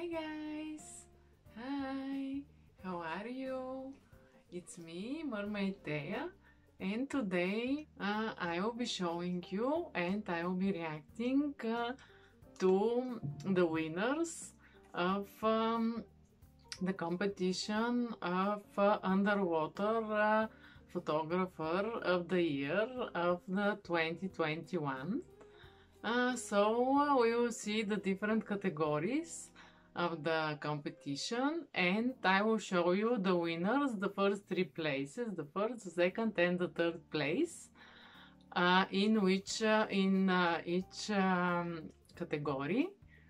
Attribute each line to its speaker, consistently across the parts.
Speaker 1: Hi guys! Hi! How are you? It's me, Mermaid Thea, and today I will be showing you and I will be reacting to the winners of the competition of underwater photographer of the year of the 2021. So we will see the different categories of the competition, and I will show you the winners, the first three places, the first, the second, and the third place, in each category.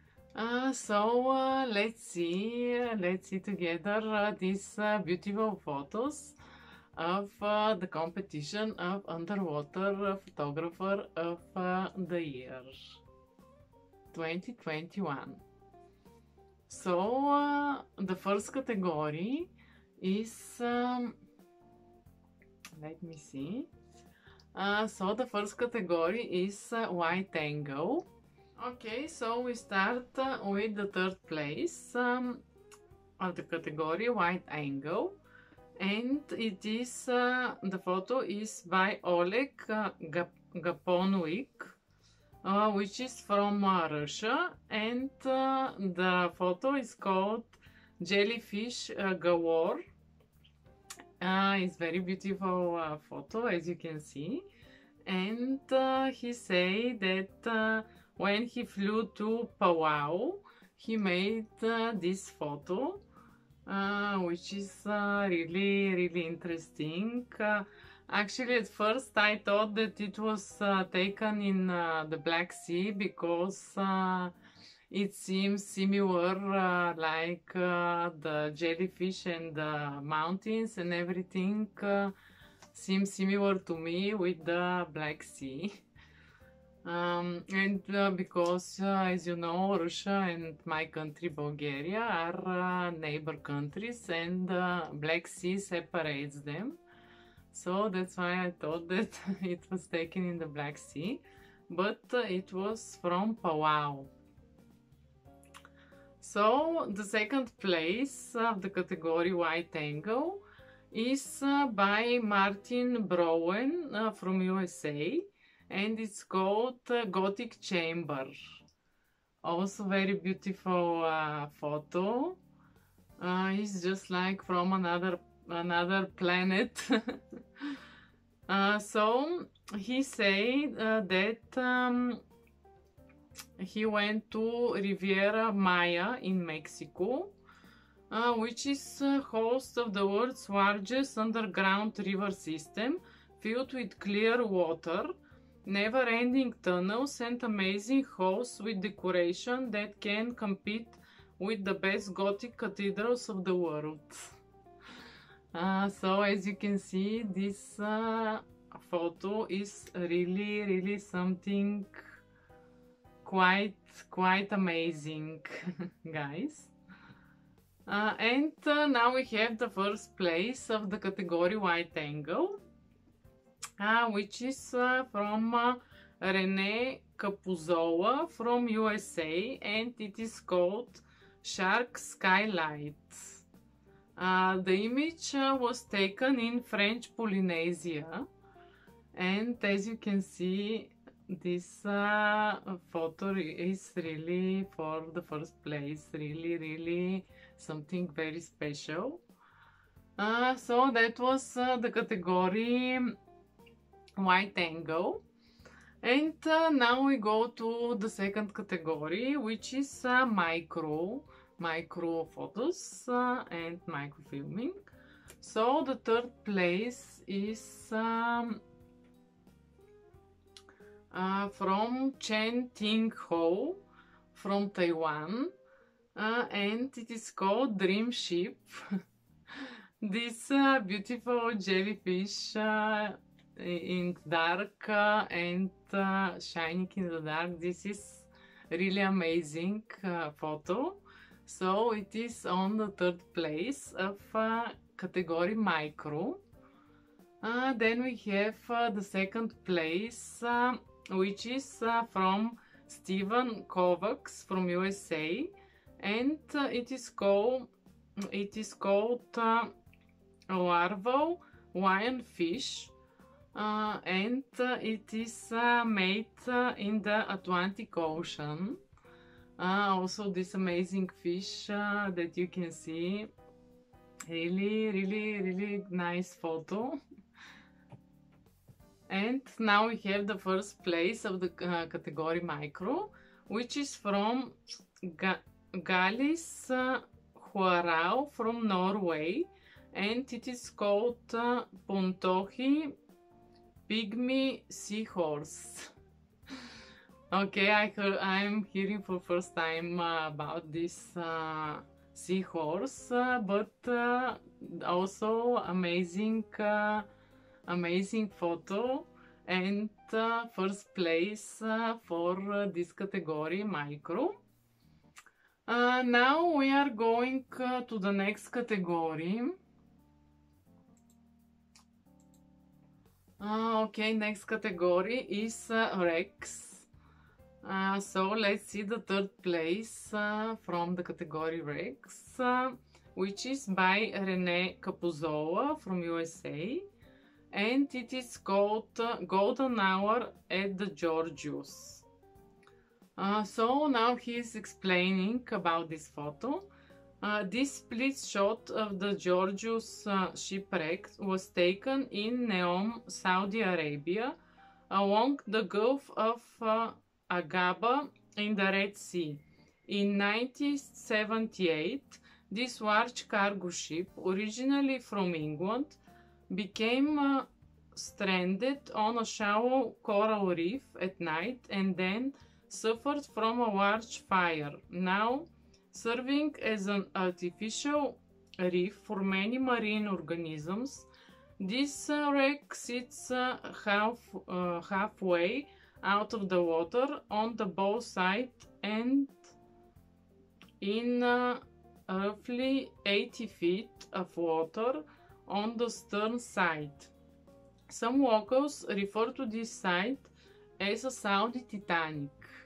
Speaker 1: So let's see together these beautiful photos of the competition of underwater photographer of the year 2021. So the first category is let me see. So the first category is wide angle. Okay, so we start with the third place of the category wide angle. And it is the photo is by Oleg Gaponwik, which is from Russia, and the photo is called Jellyfish Gawar. It's very beautiful photo, as you can see, and he say that when he flew to Palau, he made this photo. Which is really interesting. Actually, at first I thought that it was taken in the Black Sea because it seems similar, like the jellyfish and the mountains and everything seems similar to me with the Black Sea. And because, as you know, Russia and my country, Bulgaria, are neighbor countries, and Black Sea separates them. So that's why I thought that it was taken in the Black Sea, but it was from Palau. So the second place of the category wide angle is by Martin Browen from USA. And it's called Gothic Chamber. Also very beautiful photo. It's just like from another planet. So he said that he went to Riviera Maya in Mexico, which is host of the world's largest underground river system, filled with clear water, never-ending tunnels, and amazing halls with decoration that can compete with the best Gothic cathedrals of the world. So as you can see, this photo is really something quite amazing, guys. And now we have the first place of the category wide angle, which is from Rene Capuzzola from USA, and it is called Shark Skylight. The image was taken in French Polynesia, and as you can see, this photo is really for the first place, really something very special. So that was the category wide angle, and now we go to the second category, which is micro photos and microfilming. So the third place is from Chen Ting Ho from Taiwan, and it is called Dream Ship. This beautiful jellyfish in dark and shining in the dark. This is really amazing photo. So it is on the third place of category micro. Then we have the second place, which is from Steven Kovacs from USA, and it is called larval lionfish, and it is made in the Atlantic Ocean. Also this amazing fish that you can see. Really nice photo. And now we have the first place of the category micro, which is from Gallis Huarau from Norway, and it is called Pontohi Pygmy Seahorse. Okay, I'm hearing for first time about this seahorse, but also amazing photo, and first place for this category micro. Now we are going to the next category. Okay, next category is Rex. So let's see the third place from the category Rex, which is by René Capuzzola from USA, and it is called Golden Hour at the Georgios. So now he is explaining about this photo. This split shot of the Georgios shipwreck was taken in Neom, Saudi Arabia, along the Gulf of Aqaba in the Red Sea. In 1978, this large cargo ship, originally from England, became stranded on a shallow coral reef at night and then suffered from a large fire, now serving as an artificial reef for many marine organisms. This wreck sits halfway out of the water on the bow side and in roughly 80 feet of water on the stern side. Some locals refer to this site as a Saudi Titanic.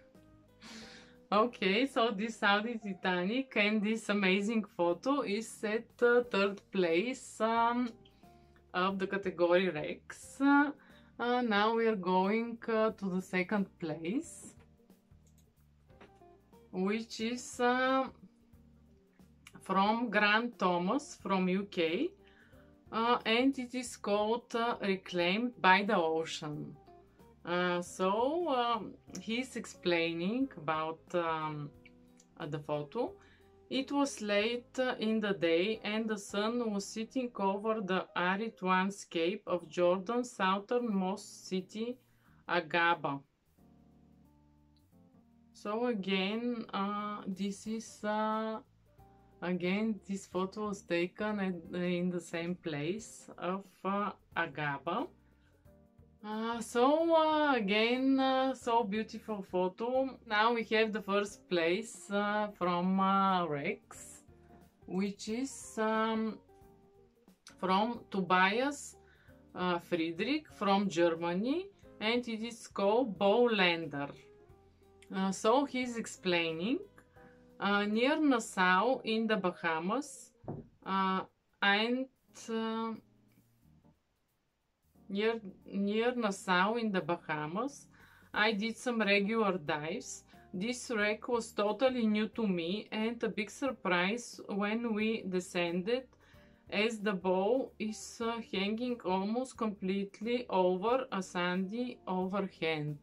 Speaker 1: Okay, so this Saudi Titanic and this amazing photo is at third place of the category Rex. Now we are going to the second place, which is from Grant Thomas from UK, and it is called Reclaimed by the Ocean. So he's explaining about the photo. It was late in the day and the sun was sitting over the arid landscape of Jordan's southernmost city, Aqaba. So again, this photo was taken in the same place of Aqaba. So beautiful photo. Now we have the first place from Rex, which is from Tobias Friedrich from Germany, and it is called Bowlander. So he's explaining near Nassau in the Bahamas, and near Nassau in the Bahamas, I did some regular dives. This wreck was totally new to me and a big surprise when we descended, as the bow is hanging almost completely over a sandy overhand.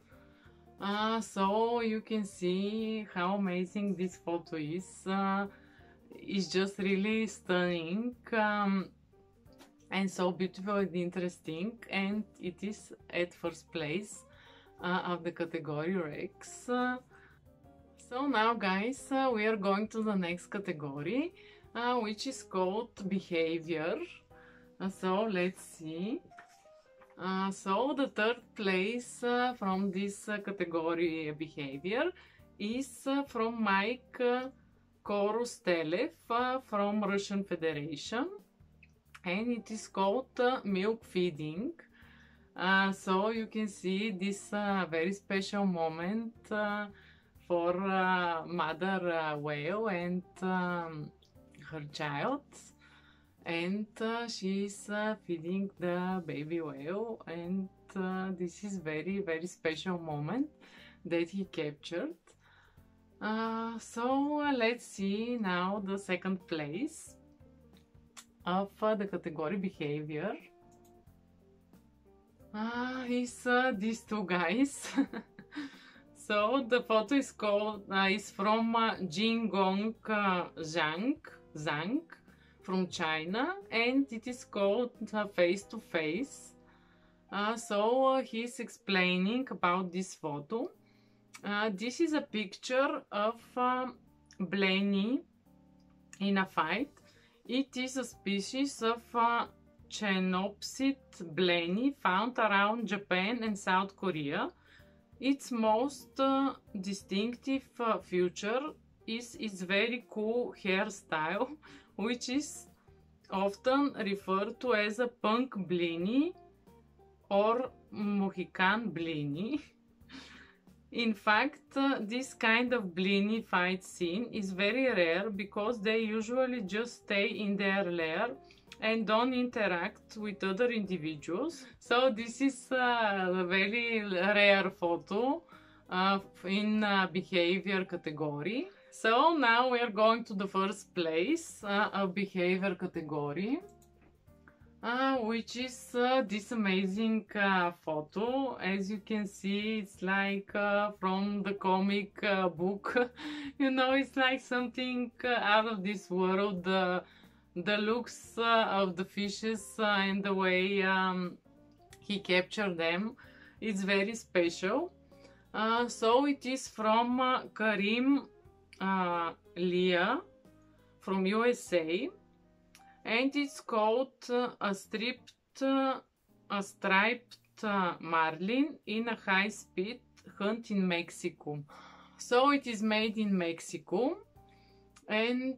Speaker 1: So you can see how amazing this photo is. It's just really stunning. And so beautiful and interesting, and it is at first place of the category Rex. So now guys, we are going to the next category, which is called Behavior. So let's see. So the third place from this category Behavior is from Mike Korostelev from Russian Federation, and it is called milk feeding. So you can see this very special moment for mother whale and her child, and she's feeding the baby whale, and this is very special moment that he captured. So let's see now the second place of the category behavior. Is these two guys. So the photo is called is from Jingong Zhang from China, and it is called Face to Face. So he's explaining about this photo. This is a picture of Blenny in a fight. It is a species of Chenopsid blenny found around Japan and South Korea. Its most distinctive feature is its very cool hairstyle, which is often referred to as a punk blenny or Mohican blenny. In fact, this kind of blenny fight scene is very rare because they usually just stay in their lair and don't interact with other individuals. So this is a very rare photo in behavior category. So now we are going to the first place of behavior category, which is this amazing photo. As you can see, it's like from the comic book. You know, it's like something out of this world. The looks of the fishes and the way he captured them, it's very special. So it is from Karim Leah from USA, and it's called a striped marlin in a high-speed hunt in Mexico. So it is made in Mexico, and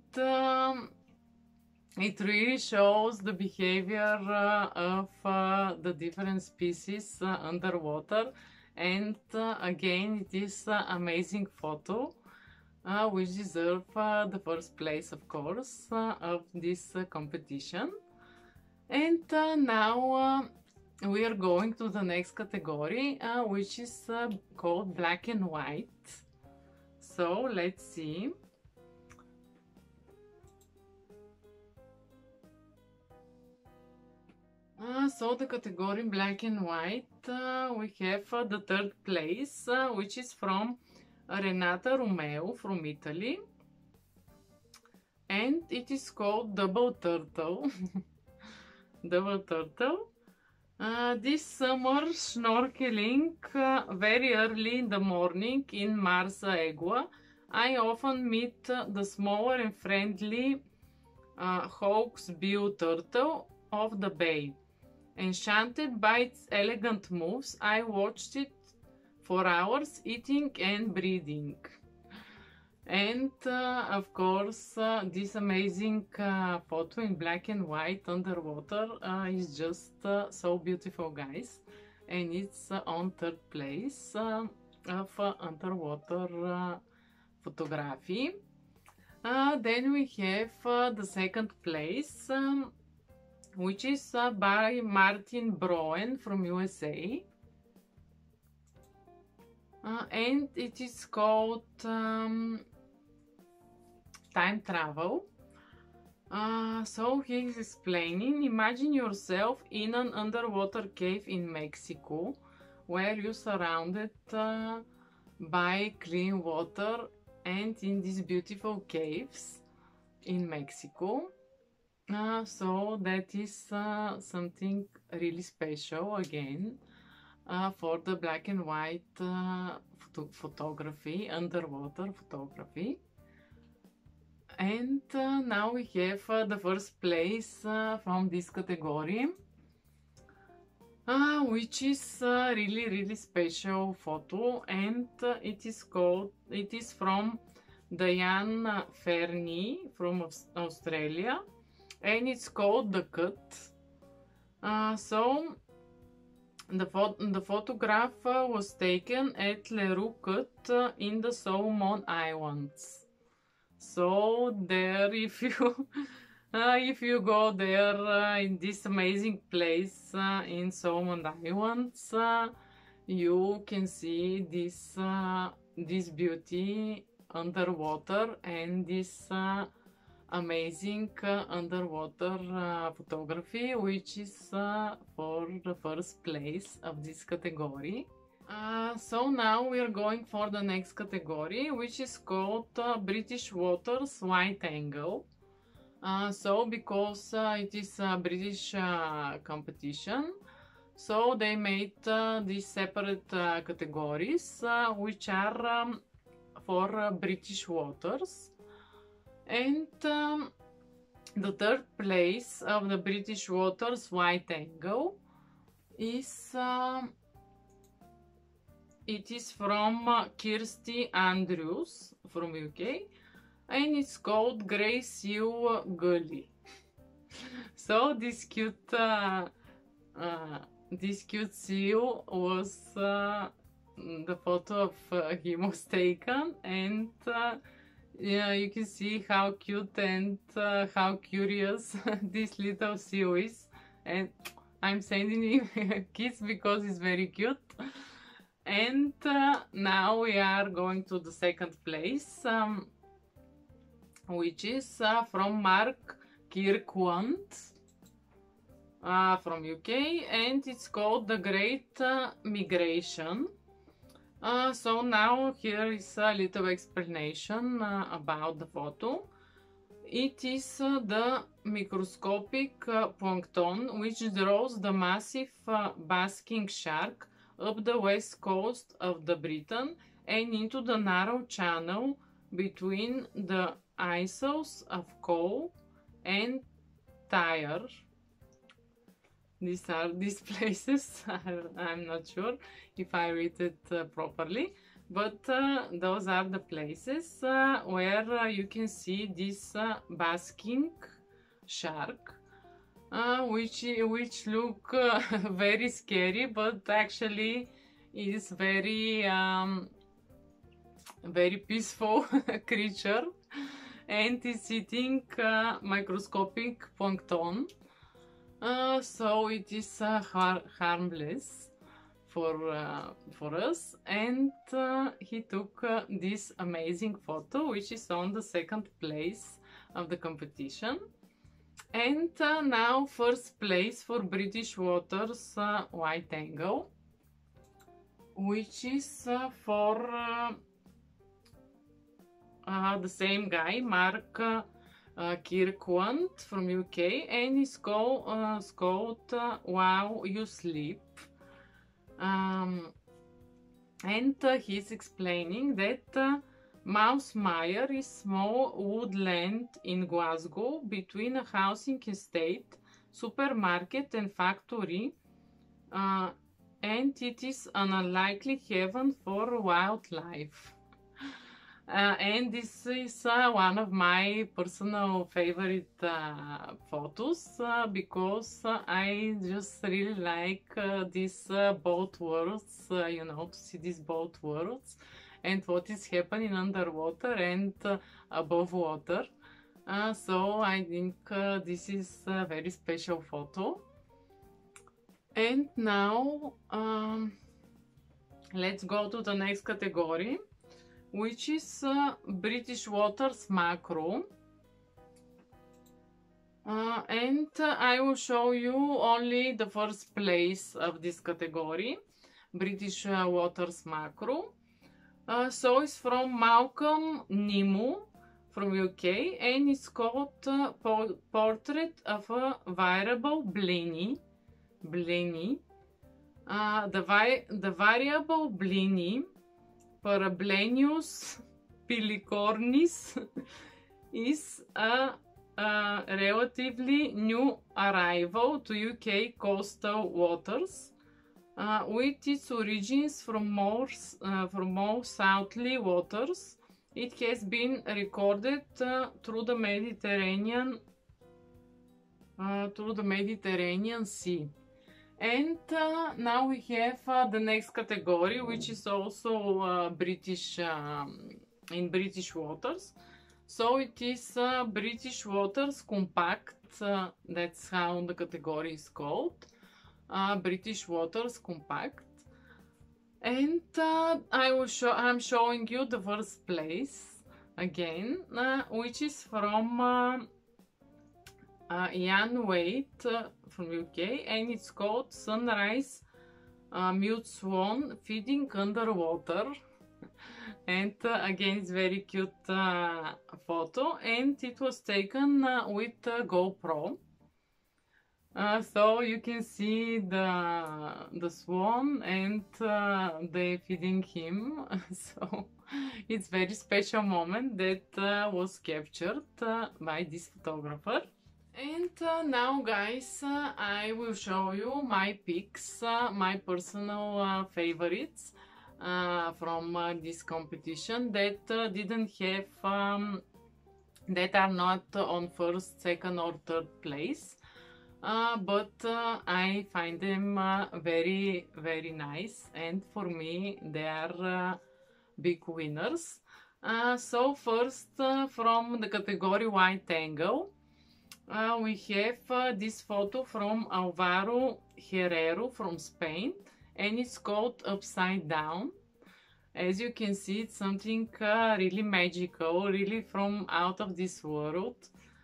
Speaker 1: it really shows the behavior of the different species underwater, and again it is an amazing photo which deserves the first place, of course, of this competition. And now we are going to the next category, which is called black and white. So let's see. So the category black and white, we have the third place, which is from Renata Romeo from Italy, and it is called Double Turtle. Double Turtle. This summer snorkeling very early in the morning in Marsa Egua, I often meet the smaller and friendly hawksbill turtle of the bay. Enchanted by its elegant moves, I watched it for hours, eating and breeding. And of course, this amazing photo in black and white underwater is just so beautiful, guys. And it's on third place of underwater photography. Then we have the second place, which is by Martin Broen from USA. And it is called Time Travel. So he is explaining, imagine yourself in an underwater cave in Mexico, where you're surrounded by clean water and in these beautiful caves in Mexico. So that is something really special again for the black and white photography, underwater photography. And now we have the first place from this category, which is really special photo, and it is from Diane Fernie from Australia, and it's called The Cut. So The photograph was taken at Lerouquet in the Solomon Islands. So there, if you go there in this amazing place in Solomon Islands, you can see this beauty underwater and this amazing underwater photography, which is for the first place of this category. So now we are going for the next category, which is called British Waters Wide Angle. So because it is a British competition, so they made these separate categories, which are for British waters. And the third place of the British Waters Wide Angle is it is from Kirsty Andrews from UK, and it's called Grey Seal Gully. So this cute seal was the photo of him was taken, and yeah, you can see how cute and how curious this little seal is, and I'm sending him a kiss because he's very cute. And now we are going to the second place, which is from Mark Kirkland from UK, and it's called The Great Migration. So now here is a little explanation about the photo. It is the microscopic plankton which draws the massive basking shark up the west coast of the Britain and into the narrow channel between the Isles of Cole and Tyre. These are these places. I'm not sure if I read it properly, but those are the places where you can see this basking shark, which look very scary, but actually is very very peaceful creature, and is eating microscopic plankton. So it is harmless for us, and he took this amazing photo, which is on the second place of the competition. And now first place for British Waters Wide Angle, which is for the same guy, Mark Kirkland from UK, and it's called While You Sleep. And he's explaining that Mousmire is small woodland in Glasgow between a housing estate, supermarket and factory, and it is an unlikely haven for wildlife. And this is one of my personal favorite photos because I just really like these both worlds, you know, to see these both worlds and what is happening underwater and above water. So I think this is a very special photo. And now let's go to the next category, which is British Waters Macro. And I will show you only the first place of this category, British Waters Macro. So it's from Malcolm Nimu from UK, and it's called Portrait of a Variable Blenny. The variable blenny, Parablenius pilicornis, is a relatively new arrival to UK coastal waters, with its origins from more southerly waters. It has been recorded through the Mediterranean Sea, And now we have the next category, which is also British in British waters. So it is British Waters Compact. That's how the category is called. British Waters Compact. And I'm showing you the first place again, which is from Ian Waite from UK, and it's called Sunrise Mute Swan Feeding Underwater. And again, it's very cute photo, and it was taken with GoPro. So you can see the swan, and they feeding him. So it's very special moment that was captured by this photographer. And now, guys, I will show you my picks, my personal favorites from this competition that didn't have, that are not on first, second or third place. But I find them very, very nice, and for me they are big winners. So first, from the category wide angle, we have this photo from Alvaro Herrero from Spain, and it's called Upside Down. As you can see, it's something really magical, really from out of this world.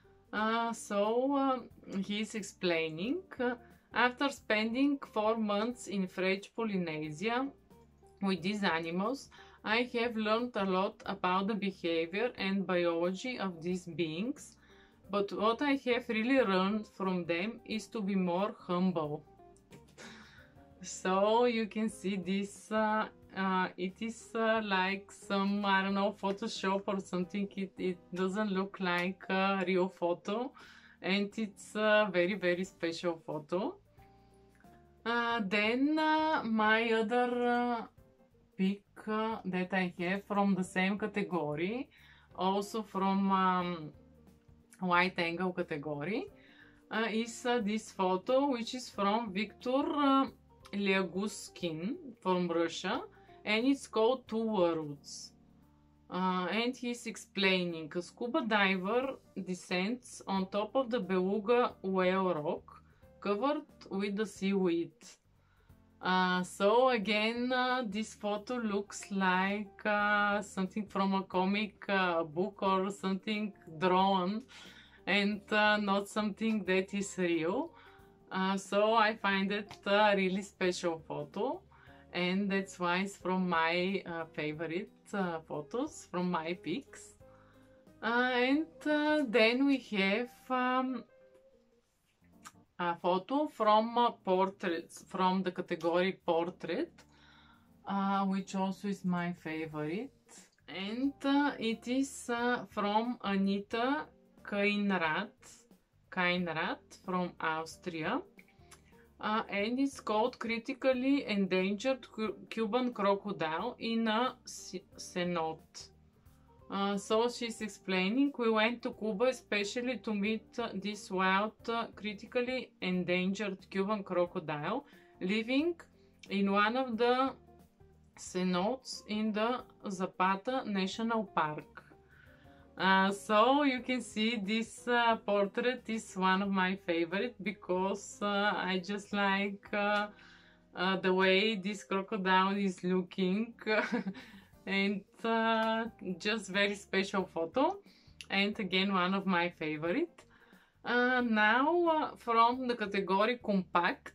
Speaker 1: So he's explaining, after spending 4 months in French Polynesia with these animals, I have learned a lot about the behavior and biology of these beings, but what I have really learned from them is to be more humble. So you can see this, it is like some, I don't know, Photoshop or something. It doesn't look like a real photo, and it's a very, very special photo. Then my other pick that I have from the same category, also from wide angle category, is this photo, which is from Victor Lyaguskin from Russia, and it's called Two Worlds. And he's explaining, a scuba diver descends on top of the beluga whale rock covered with the seaweed. So again, this photo looks like something from a comic book or something drawn, and not something that is real. So I find it a really special photo, and that's why it's from my favorite photos, from my picks. And then we have a photo from portraits, from the category portrait, which also is my favorite. And it is from Anita Kainrath from Austria, and it's called Critically Endangered Cuban Crocodile in a cenote. So she's explaining, we went to Cuba especially to meet this wild, critically endangered Cuban crocodile living in one of the cenotes in the Zapata National Park. So you can see this portrait is one of my favorite, because I just like the way this crocodile is looking. And just very special photo, and again one of my favorite. Now from the category compact,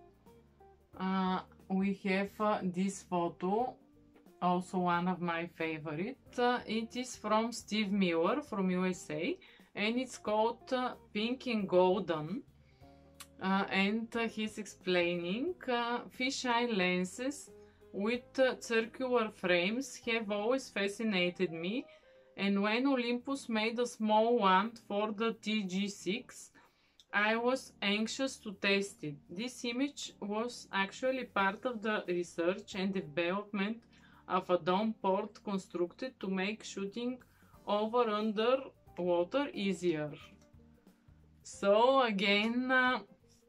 Speaker 1: we have this photo, also one of my favorite. It is from Steve Miller from USA, and it's called Pink and Golden. And he's explaining, fisheye lenses with circular frames have always fascinated me, and when Olympus made a small one for the TG6, I was anxious to test it. This image was actually part of the research and development of a dome port constructed to make shooting over underwater easier. So again,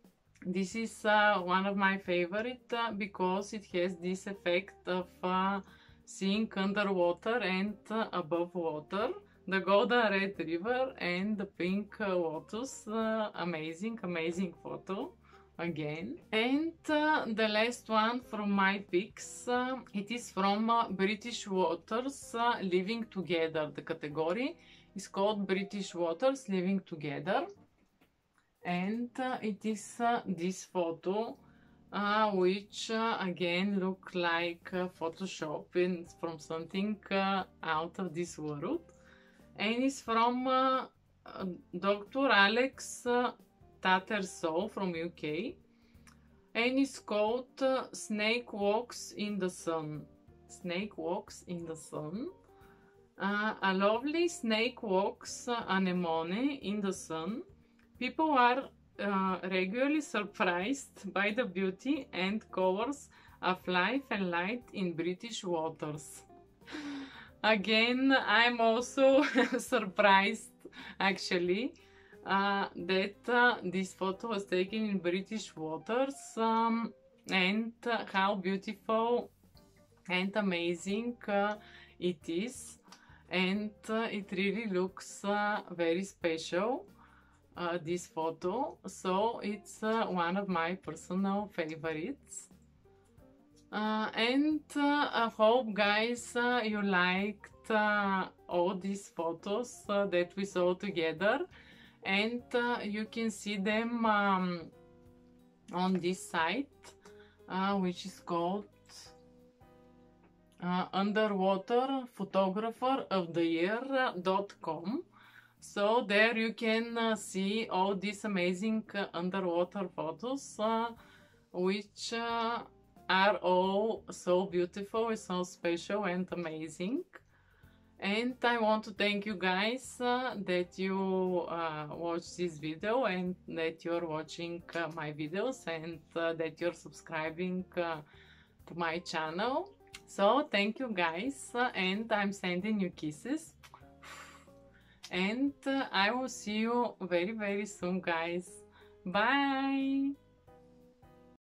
Speaker 1: This is one of my favorite because it has this effect of seeing underwater and above water. The golden red river and the pink lotus. Amazing, amazing photo again. And the last one from my picks, it is from British Waters, Living Together. The category is called British Waters Living Together. And it is this photo, which again look like Photoshop and from something out of this world. And it's from Dr. Alex Tattersall from UK, and it's called Snake Walks in the Sun. Snake Walks in the Sun. A lovely snake walks anemone in the sun. People are regularly surprised by the beauty and colors of life and light in British waters. Again, I'm also surprised actually that this photo was taken in British waters, and how beautiful and amazing it is, and it really looks very special, this photo, so it's one of my personal favorites. And I hope guys you liked all these photos that we saw together, and you can see them on this site, which is called underwaterphotographeroftheyear.com. So there you can see all these amazing underwater photos, which are all so beautiful and so special and amazing. And I want to thank you guys that you watched this video, and that you're watching my videos, and that you're subscribing to my channel. So thank you guys, and I'm sending you kisses, and I will see you very soon guys. Bye.